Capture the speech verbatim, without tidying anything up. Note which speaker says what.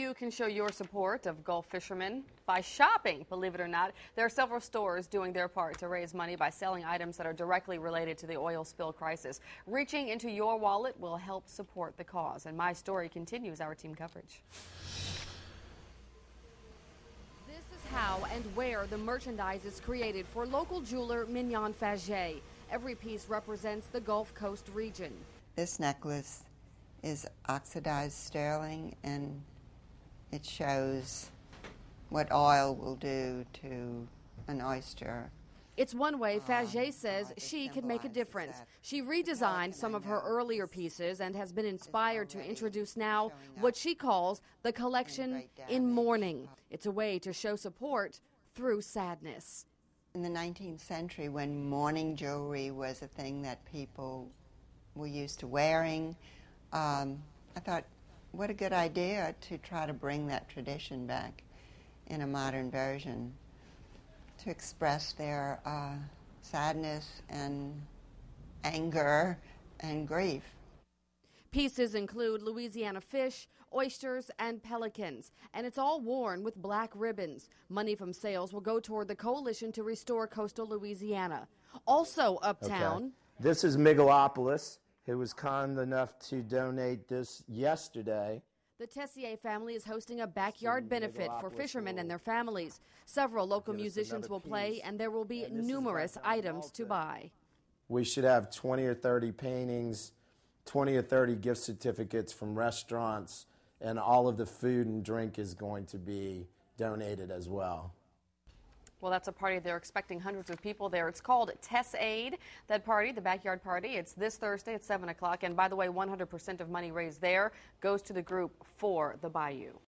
Speaker 1: You can show your support of Gulf fishermen by shopping, believe it or not. There are several stores doing their part to raise money by selling items that are directly related to the oil spill crisis. Reaching into your wallet will help support the cause. And My Story continues our team coverage. This is how and where the merchandise is created for local jeweler Mignon Faget. Every piece represents the Gulf Coast region.
Speaker 2: This necklace is oxidized sterling, and it shows what oil will do to an oyster.
Speaker 1: It's one way Faget says she could make a difference. She redesigned some of her earlier pieces and has been inspired to introduce now what she calls the collection in mourning. It's a way to show support through sadness.
Speaker 2: In the nineteenth century, when mourning jewelry was a thing that people were used to wearing, um, I thought, what a good idea to try to bring that tradition back in a modern version, to express their uh, sadness and anger and grief.
Speaker 1: Pieces include Louisiana fish, oysters, and pelicans, and it's all worn with black ribbons. Money from sales will go toward the coalition to restore coastal Louisiana. Also uptown.
Speaker 3: Okay. This is Megalopolis, who was kind enough to donate this yesterday.
Speaker 1: The Tessier family is hosting a backyard benefit for fishermen and their families. Several local musicians will play, and there will be numerous items to buy.
Speaker 3: We should have twenty or thirty paintings, twenty or thirty gift certificates from restaurants, and all of the food and drink is going to be donated as well.
Speaker 1: Well, that's a party they're expecting hundreds of people there. It's called Tess Aid, that party, the backyard party. It's this Thursday at seven o'clock. And by the way, one hundred percent of money raised there goes to the group for the Bayou.